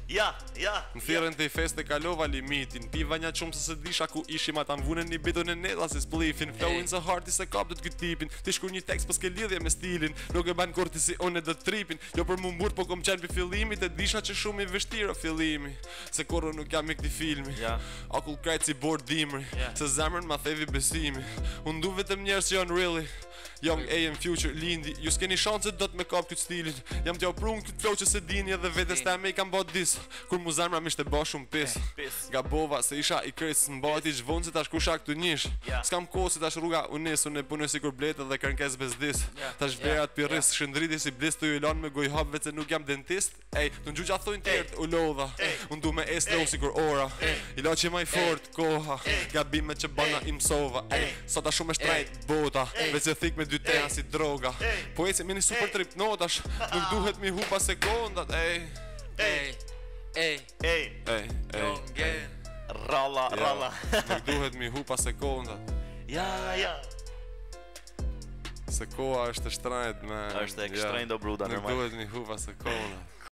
Ja. Në thirrën të i feste kalova limitin. Piva një qumë se disha ku ishim ata m'vunën një bitën e neta si splifin. Flowin se harti se kap do t'ky tipin. Ti shkur një tekst s'ke lidhje me stilin. Nuk e ban kurti si unë do tripin. Jo për mu mburt po kom qenë për fillimit. E disha që shumë i vështirë fillimi. Se korro nuk jam me këti filmi. Akull krejt si bord dimri. Se zemrën ma thevi besimi. Unë du vetëm njerës që janë really Young AM Future Lindi. Ju s'keni shanset do t'me kap këtë stilin. Jam t'ja prun këtë flow që se dini edhe vetes ta me i kam bot dis. Kur mu zemra m'ishte ba shumë pis. Gabova se isha i kres m'bati gjvonë se tash kusha këtu njish. S'kam kohë se tash rruga unis. Unë e punoj si kur bletë dhe kërnkes bezdis. Tash vlerat piris shëndriti si blis të ju ilan me goj hap vetë se nuk jam dentist. Ej, të n'gju gjatë thojnë tjertë u lodha. Unë du me slow si kur ora. I la që maj fort koha. Gabime që bana i msova. Sota shumë e shtrejt bota. Veç e thik me dy teja si droga. Po e si mini super trip notash. Nuk duhet mi hupa sekondat. Ralla. Nuk duhet mi hupa sekondat. Ja. Se koha është e shtrejt me. Është e shtrejt do bruda Nuk normal. duhet mi hupa sekondat.